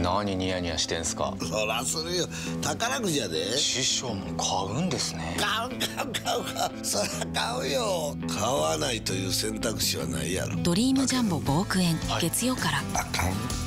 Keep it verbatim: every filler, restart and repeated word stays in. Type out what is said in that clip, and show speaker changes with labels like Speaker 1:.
Speaker 1: 何ニヤニヤしてんすか。
Speaker 2: そらするよ、宝くじやで。
Speaker 1: 師匠も買うんですね。
Speaker 2: 買う買う買う買う、そら買うよ。買わないという選択肢はないやろ。
Speaker 3: ドリームジャンボごおく円、
Speaker 1: はい、
Speaker 3: 月曜から。
Speaker 2: あかん